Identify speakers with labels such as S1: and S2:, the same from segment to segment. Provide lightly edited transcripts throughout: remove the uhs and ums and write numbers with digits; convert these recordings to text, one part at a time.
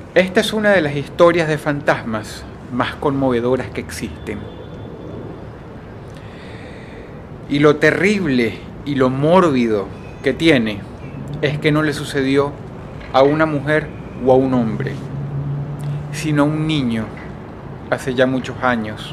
S1: Esta es una de las historias de fantasmas más conmovedoras que existen. Y lo terrible y lo mórbido que tiene es que no le sucedió a una mujer o a un hombre, sino a un niño hace ya muchos años.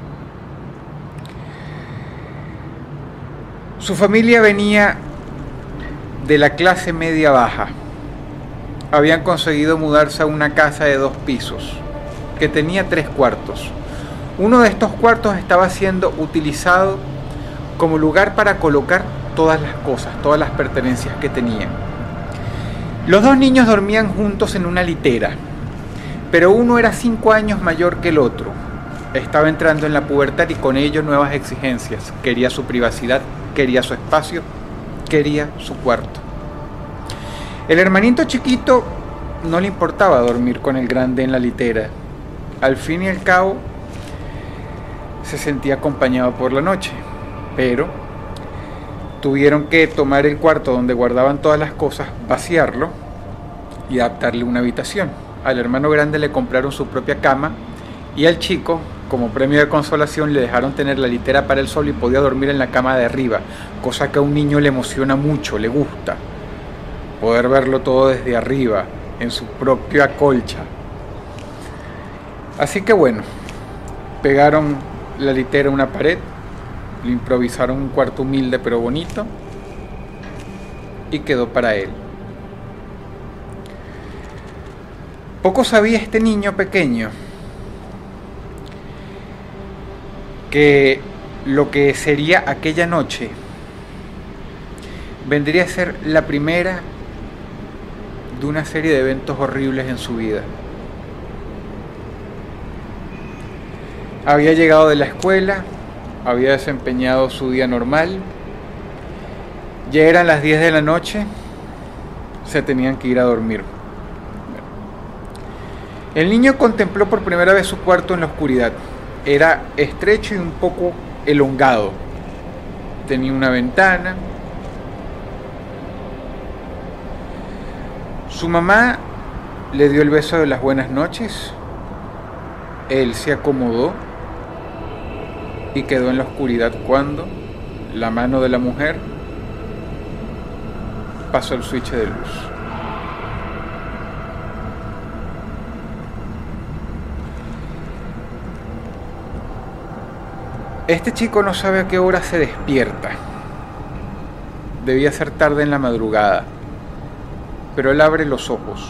S1: Su familia venía de la clase media baja. Habían conseguido mudarse a una casa de 2 pisos, que tenía 3 cuartos. Uno de estos cuartos estaba siendo utilizado como lugar para colocar todas las cosas, todas las pertenencias que tenían. Los 2 niños dormían juntos en una litera, pero uno era 5 años mayor que el otro. Estaba entrando en la pubertad y con ello nuevas exigencias. Quería su privacidad, quería su espacio, quería su cuarto. El hermanito chiquito no le importaba dormir con el grande en la litera. Al fin y al cabo, se sentía acompañado por la noche, pero tuvieron que tomar el cuarto donde guardaban todas las cosas, vaciarlo y adaptarle una habitación. Al hermano grande le compraron su propia cama y al chico, como premio de consolación, le dejaron tener la litera para él solo y podía dormir en la cama de arriba, cosa que a un niño le emociona mucho, le gusta, poder verlo todo desde arriba, en su propia colcha. Así que bueno, pegaron la litera a una pared, le improvisaron un cuarto humilde pero bonito y quedó para él. Poco sabía este niño pequeño que lo que sería aquella noche vendría a ser la primera de una serie de eventos horribles en su vida. Había llegado de la escuela, había desempeñado su día normal, ya eran las 10 de la noche, se tenían que ir a dormir. El niño contempló por primera vez su cuarto en la oscuridad. Era estrecho y un poco elongado. Tenía una ventana. Su mamá le dio el beso de las buenas noches. Él se acomodó y quedó en la oscuridad cuando la mano de la mujer pasó el switch de luz. Este chico no sabe a qué hora se despierta. Debía ser tarde en la madrugada, pero él abre los ojos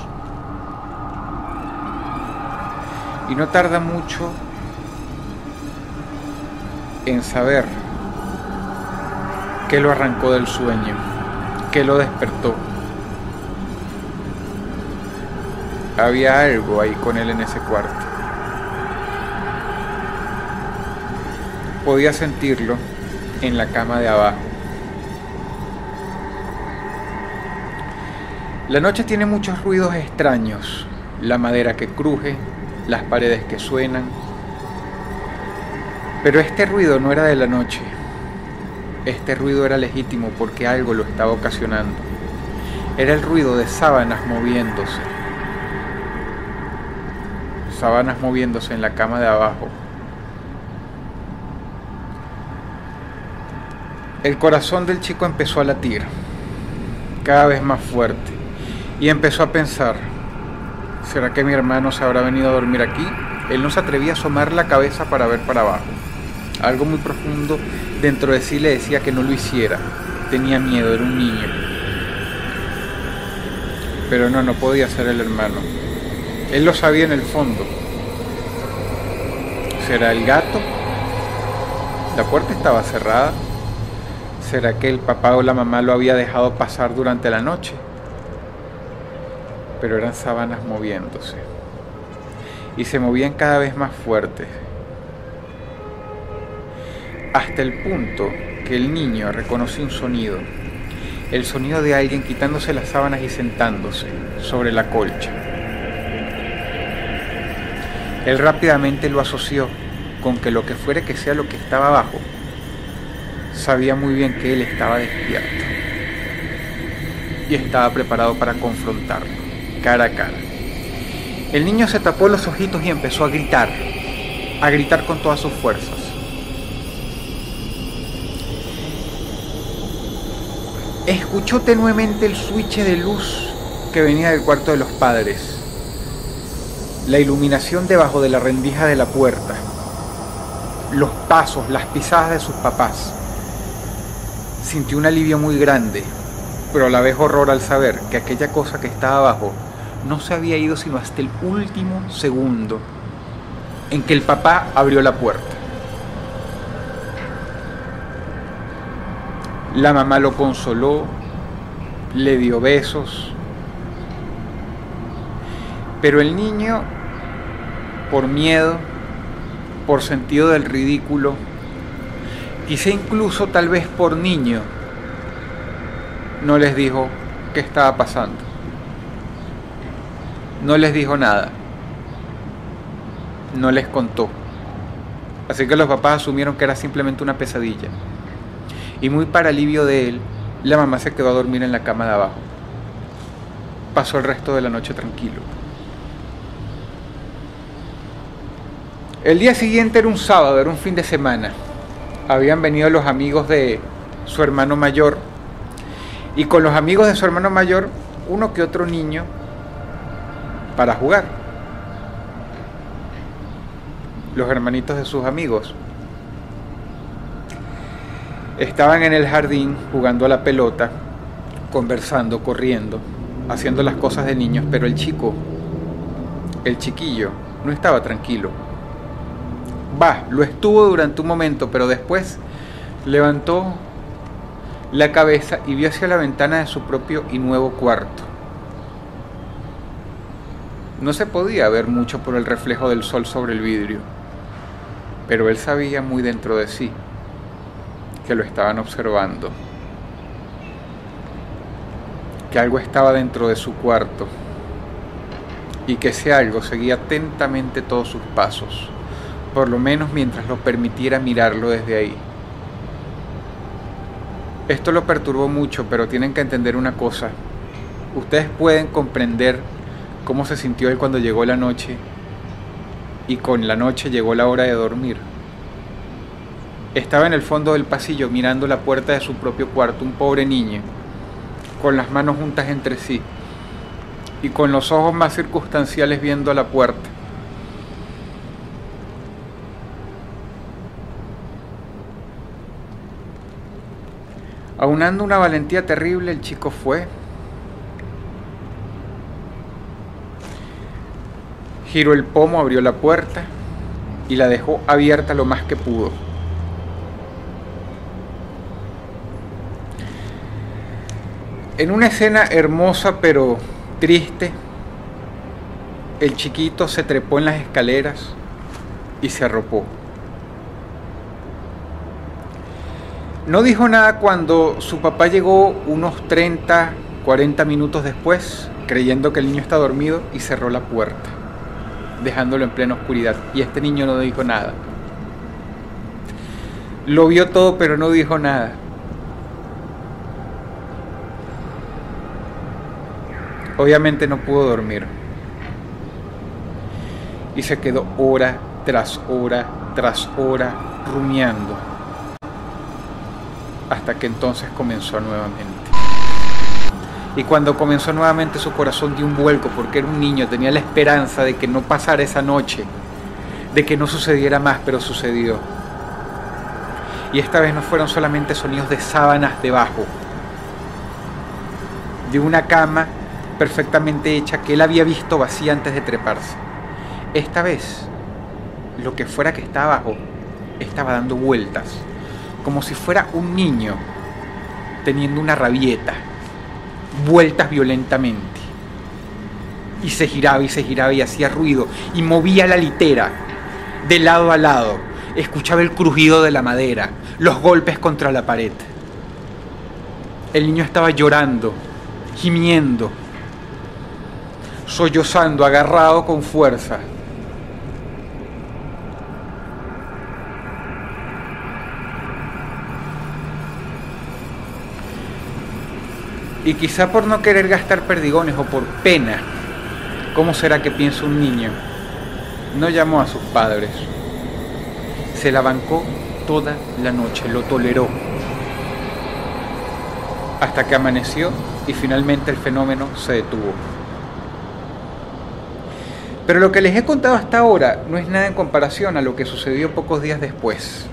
S1: y no tarda mucho en saber qué lo arrancó del sueño, qué lo despertó. Había algo ahí con él en ese cuarto. Podía sentirlo en la cama de abajo. La noche tiene muchos ruidos extraños, la madera que cruje, las paredes que suenan, pero este ruido no era de la noche. Este ruido era legítimo porque algo lo estaba ocasionando. Era el ruido de sábanas moviéndose. Sábanas moviéndose en la cama de abajo. El corazón del chico empezó a latir, cada vez más fuerte, y empezó a pensar, ¿será que mi hermano se habrá venido a dormir aquí? Él no se atrevía a asomar la cabeza para ver para abajo. Algo muy profundo dentro de sí le decía que no lo hiciera. Tenía miedo, era un niño. Pero no podía ser el hermano. Él lo sabía en el fondo. ¿Será el gato? La puerta estaba cerrada. ¿Será que el papá o la mamá lo había dejado pasar durante la noche? Pero eran sábanas moviéndose. Y se movían cada vez más fuertes. Hasta el punto que el niño reconoció un sonido. El sonido de alguien quitándose las sábanas y sentándose sobre la colcha. Él rápidamente lo asoció con que lo que fuera que sea lo que estaba abajo, sabía muy bien que él estaba despierto y estaba preparado para confrontarlo cara a cara. El niño se tapó los ojitos y empezó a gritar con todas sus fuerzas. Escuchó tenuemente el switch de luz que venía del cuarto de los padres, la iluminación debajo de la rendija de la puerta, los pasos, las pisadas de sus papás. Sintió un alivio muy grande, pero a la vez horror al saber que aquella cosa que estaba abajo no se había ido sino hasta el último segundo en que el papá abrió la puerta. La mamá lo consoló, le dio besos, pero el niño, por miedo, por sentido del ridículo, quizá incluso tal vez por niño, no les dijo qué estaba pasando. No les dijo nada. No les contó. Así que los papás asumieron que era simplemente una pesadilla. Y muy para alivio de él, la mamá se quedó a dormir en la cama de abajo. Pasó el resto de la noche tranquilo. El día siguiente era un sábado, era un fin de semana. Habían venido los amigos de su hermano mayor. Y con los amigos de su hermano mayor, uno que otro niño para jugar. Los hermanitos de sus amigos estaban en el jardín jugando a la pelota, conversando, corriendo, haciendo las cosas de niños, pero el chiquillo, no estaba tranquilo. Lo estuvo durante un momento, pero después levantó la cabeza y vio hacia la ventana de su propio y nuevo cuarto. No se podía ver mucho por el reflejo del sol sobre el vidrio, pero él sabía muy dentro de sí que lo estaban observando, que algo estaba dentro de su cuarto y que ese algo seguía atentamente todos sus pasos, por lo menos mientras lo permitiera mirarlo desde ahí. Esto lo perturbó mucho, pero tienen que entender una cosa. Ustedes pueden comprender cómo se sintió él cuando llegó la noche y con la noche llegó la hora de dormir. Estaba en el fondo del pasillo mirando la puerta de su propio cuarto, un pobre niño, con las manos juntas entre sí y con los ojos más circunstanciales viendo a la puerta. Aunando una valentía terrible, el chico fue, giró el pomo, abrió la puerta y la dejó abierta lo más que pudo. En una escena hermosa pero triste, el chiquito se trepó en las escaleras y se arropó. No dijo nada cuando su papá llegó unos 30, 40 minutos después, creyendo que el niño está dormido, y cerró la puerta, dejándolo en plena oscuridad. Y este niño no dijo nada. Lo vio todo, pero no dijo nada. Obviamente no pudo dormir. Y se quedó hora tras hora tras hora rumiando. Hasta que entonces comenzó nuevamente. Y cuando comenzó nuevamente su corazón dio un vuelco, porque era un niño, tenía la esperanza de que no pasara esa noche, de que no sucediera más, pero sucedió. Y esta vez no fueron solamente sonidos de sábanas debajo, de una cama perfectamente hecha que él había visto vacía antes de treparse. Esta vez, lo que fuera que estaba abajo, estaba dando vueltas, como si fuera un niño teniendo una rabieta, vueltas violentamente. Y se giraba y hacía ruido y movía la litera de lado a lado. Escuchaba el crujido de la madera, los golpes contra la pared. El niño estaba llorando, gimiendo, sollozando, agarrado con fuerza. Y quizá por no querer gastar perdigones o por pena, ¿Cómo será que piensa un niño? No llamó a sus padres. Se la bancó toda la noche, lo toleró. Hasta que amaneció y finalmente el fenómeno se detuvo. Pero lo que les he contado hasta ahora no es nada en comparación a lo que sucedió pocos días después.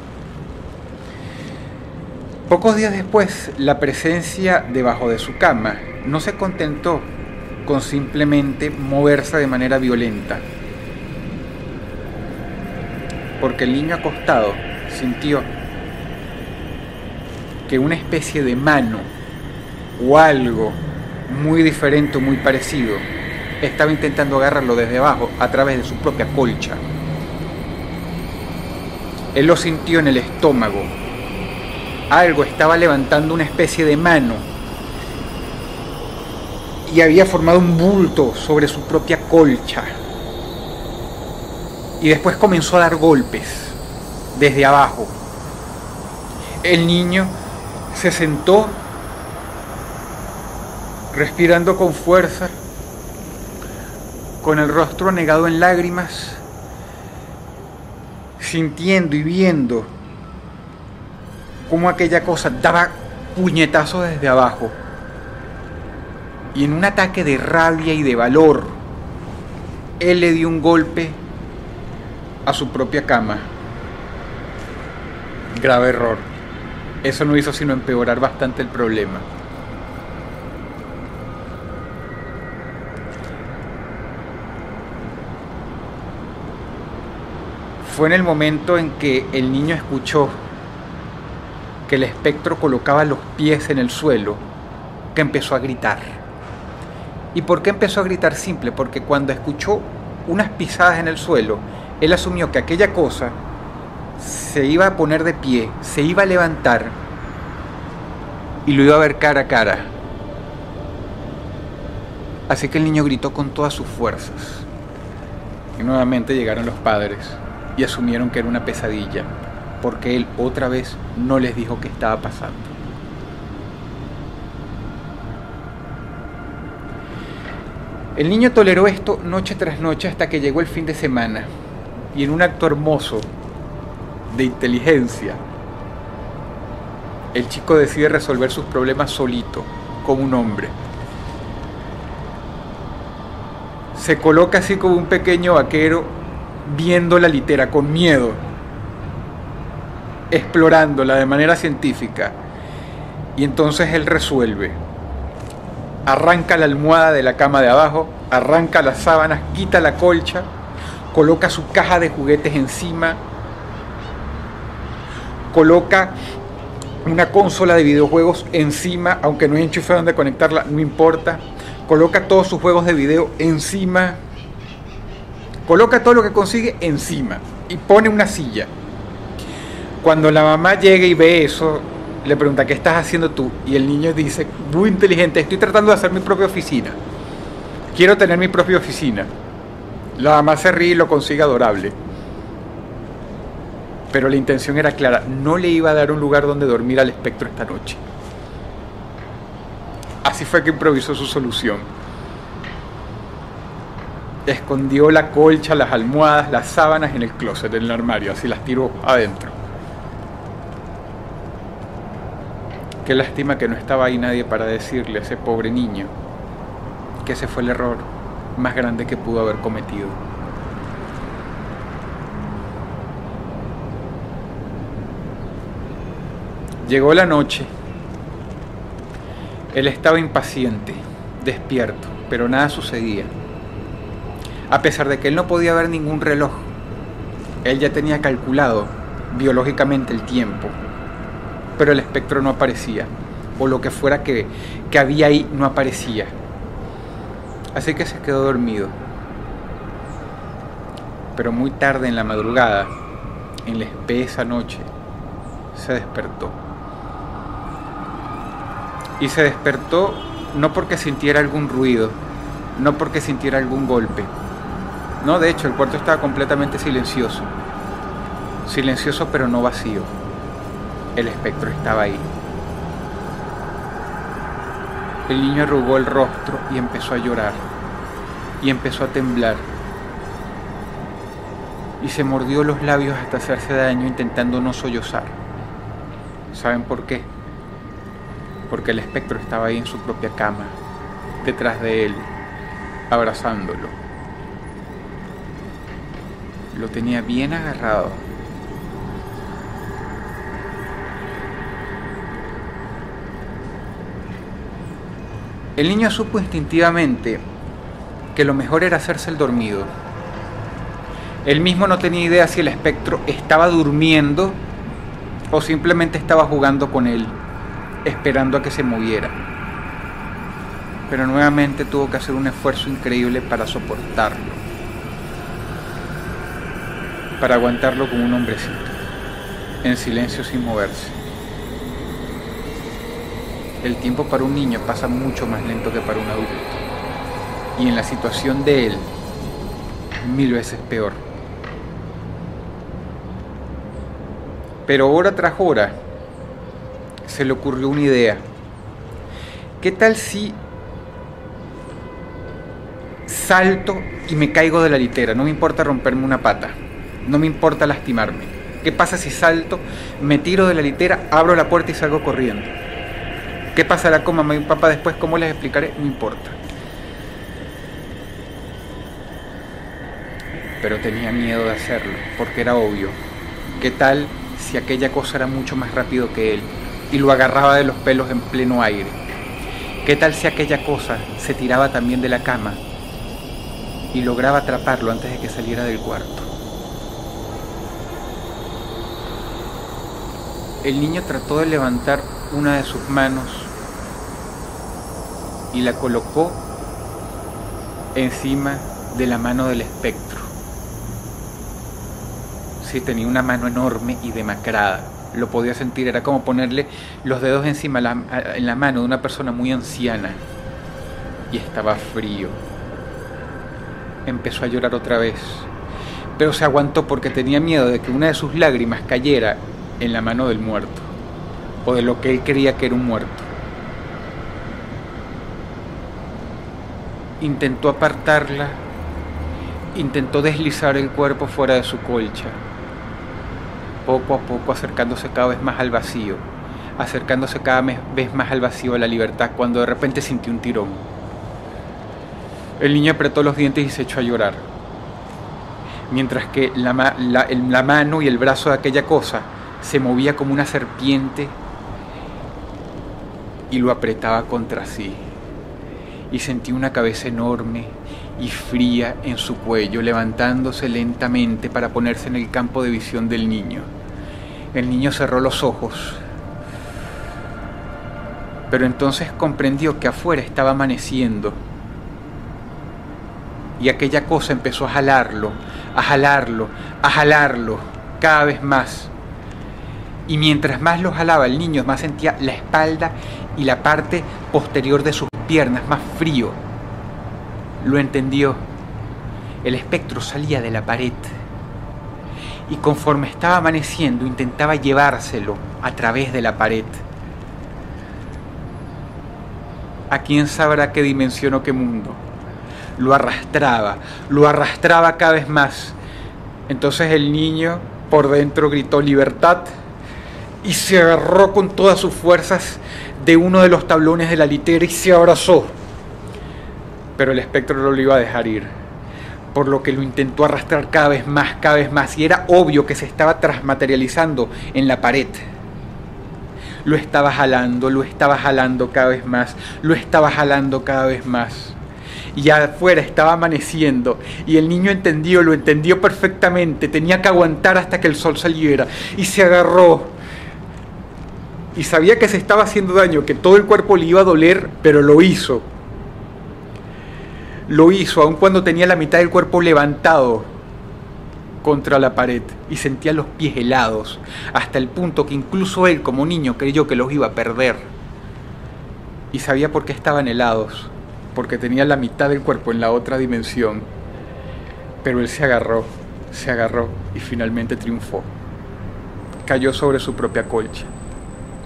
S1: Pocos días después, la presencia debajo de su cama no se contentó con simplemente moverse de manera violenta, porque el niño acostado sintió que una especie de mano o algo muy diferente o muy parecido estaba intentando agarrarlo desde abajo a través de su propia colcha. Él lo sintió en el estómago. Algo estaba levantando una especie de mano y había formado un bulto sobre su propia colcha. Y después comenzó a dar golpes desde abajo. El niño se sentó, respirando con fuerza, con el rostro anegado en lágrimas, sintiendo y viendo cómo aquella cosa daba puñetazos desde abajo. Y en un ataque de rabia y de valor, él le dio un golpe a su propia cama. Grave error. Eso no hizo sino empeorar bastante el problema. Fue en el momento en que el niño escuchó que el espectro colocaba los pies en el suelo que empezó a gritar. ¿Y por qué empezó a gritar? Simple, porque cuando escuchó unas pisadas en el suelo, él asumió que aquella cosa se iba a poner de pie, se iba a levantar y lo iba a ver cara a cara. Así que el niño gritó con todas sus fuerzas. Y nuevamente llegaron los padres y asumieron que era una pesadilla, porque él otra vez no les dijo qué estaba pasando. El niño toleró esto noche tras noche hasta que llegó el fin de semana, y en un acto hermoso de inteligencia, el chico decide resolver sus problemas solito, como un hombre. Se coloca así como un pequeño vaquero, viendo la litera con miedo, explorándola de manera científica, y entonces él resuelve. Arranca la almohada de la cama de abajo, arranca las sábanas, quita la colcha, coloca su caja de juguetes encima, coloca una consola de videojuegos encima, aunque no hay enchufe donde conectarla, no importa, coloca todos sus juegos de video encima, coloca todo lo que consigue encima y pone una silla. Cuando la mamá llega y ve eso, le pregunta: ¿qué estás haciendo tú? Y el niño dice, muy inteligente: estoy tratando de hacer mi propia oficina. Quiero tener mi propia oficina. La mamá se ríe y lo consigue adorable. Pero la intención era clara: no le iba a dar un lugar donde dormir al espectro esta noche. Así fue que improvisó su solución. Escondió la colcha, las almohadas, las sábanas en el closet, en el armario, así las tiró adentro. Qué lástima que no estaba ahí nadie para decirle a ese pobre niño que ese fue el error más grande que pudo haber cometido. Llegó la noche. Él estaba impaciente, despierto, pero nada sucedía. A pesar de que él no podía ver ningún reloj, él ya tenía calculado biológicamente el tiempo, pero el espectro no aparecía, o lo que fuera que había ahí no aparecía. Así que se quedó dormido. Pero muy tarde en la madrugada, en la espesa noche, se despertó. Y se despertó no porque sintiera algún ruido, no porque sintiera algún golpe. No, de hecho, el cuarto estaba completamente silencioso. Silencioso pero no vacío. El espectro estaba ahí. El niño arrugó el rostro y empezó a llorar. y empezó a temblar. Y se mordió los labios hasta hacerse daño intentando no sollozar. ¿Saben por qué? Porque el espectro estaba ahí en su propia cama, detrás de él, abrazándolo. Lo tenía bien agarrado. El niño supo instintivamente que lo mejor era hacerse el dormido. Él mismo no tenía idea si el espectro estaba durmiendo o simplemente estaba jugando con él, esperando a que se moviera. Pero nuevamente tuvo que hacer un esfuerzo increíble para soportarlo, para aguantarlo como un hombrecito, en silencio sin moverse. El tiempo para un niño pasa mucho más lento que para un adulto, y en la situación de él, 1000 veces peor. Pero hora tras hora se le ocurrió una idea. ¿Qué tal si salto y me caigo de la litera? No me importa romperme una pata, no me importa lastimarme. ¿Qué pasa si salto, me tiro de la litera, abro la puerta y salgo corriendo? ¿Qué pasará con mamá y papá después? ¿Cómo les explicaré? No importa. Pero tenía miedo de hacerlo, porque era obvio. ¿Qué tal si aquella cosa era mucho más rápido que él y lo agarraba de los pelos en pleno aire? ¿Qué tal si aquella cosa se tiraba también de la cama y lograba atraparlo antes de que saliera del cuarto? El niño trató de levantar una de sus manos y la colocó encima de la mano del espectro. Sí, tenía una mano enorme y demacrada, lo podía sentir, era como ponerle los dedos encima en la mano de una persona muy anciana, y estaba frío. Empezó a llorar otra vez, pero se aguantó porque tenía miedo de que una de sus lágrimas cayera en la mano del muerto, o de lo que él creía que era un muerto. Intentó apartarla, intentó deslizar el cuerpo fuera de su colcha, poco a poco acercándose cada vez más al vacío, acercándose cada vez más al vacío, a la libertad, cuando de repente sintió un tirón. El niño apretó los dientes y se echó a llorar, mientras que la mano y el brazo de aquella cosa se movía como una serpiente y lo apretaba contra sí. Y sentí una cabeza enorme y fría en su cuello, levantándose lentamente para ponerse en el campo de visión del niño. El niño cerró los ojos, pero entonces comprendió que afuera estaba amaneciendo, y aquella cosa empezó a jalarlo, a jalarlo, a jalarlo, cada vez más. Y mientras más lo jalaba el niño, más sentía la espalda y la parte posterior de sus piernas más frío. Lo entendió. El espectro salía de la pared y conforme estaba amaneciendo intentaba llevárselo a través de la pared. ¿A quién sabrá qué dimensión o qué mundo? Lo arrastraba cada vez más. Entonces el niño por dentro gritó libertad y se agarró con todas sus fuerzas de uno de los tablones de la litera y se abrazó. Pero el espectro no lo iba a dejar ir, por lo que lo intentó arrastrar cada vez más, y era obvio que se estaba transmaterializando en la pared. Lo estaba jalando cada vez más, lo estaba jalando cada vez más. Y afuera estaba amaneciendo, y el niño lo entendió perfectamente, tenía que aguantar hasta que el sol saliera, y se agarró. Y sabía que se estaba haciendo daño, que todo el cuerpo le iba a doler, pero lo hizo. Lo hizo, aun cuando tenía la mitad del cuerpo levantado contra la pared y sentía los pies helados, hasta el punto que incluso él, como niño, creyó que los iba a perder. Y sabía por qué estaban helados, porque tenía la mitad del cuerpo en la otra dimensión. Pero él se agarró y finalmente triunfó. Cayó sobre su propia colcha.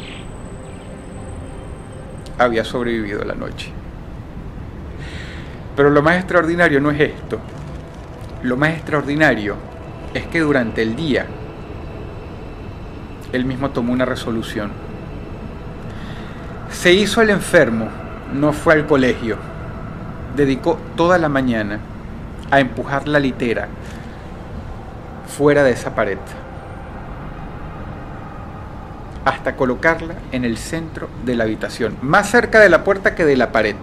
S1: Había sobrevivido la noche. Pero lo más extraordinario no es esto. Lo más extraordinario es que durante el día él mismo tomó una resolución. Se hizo el enfermo, no fue al colegio. Dedicó toda la mañana a empujar la litera fuera de esa pared, hasta colocarla en el centro de la habitación, más cerca de la puerta que de la pared.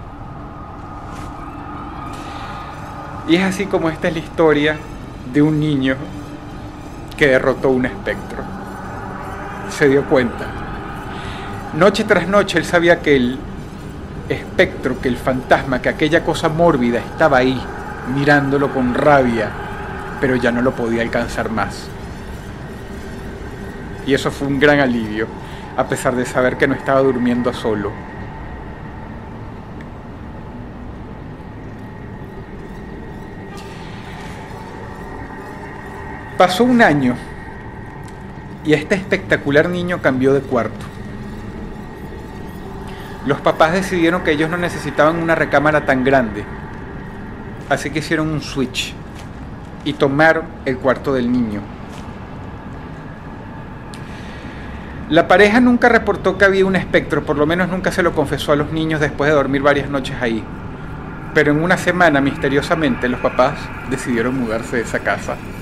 S1: Y es así como esta es la historia de un niño que derrotó un espectro. Se dio cuenta. Noche tras noche él sabía que el espectro, que el fantasma, que aquella cosa mórbida estaba ahí, mirándolo con rabia, pero ya no lo podía alcanzar más. Y eso fue un gran alivio, a pesar de saber que no estaba durmiendo solo. Pasó un año y este espectacular niño cambió de cuarto. Los papás decidieron que ellos no necesitaban una recámara tan grande, así que hicieron un switch y tomaron el cuarto del niño. La pareja nunca reportó que había un espectro, por lo menos nunca se lo confesó a los niños después de dormir varias noches ahí. Pero en una semana, misteriosamente, los papás decidieron mudarse de esa casa.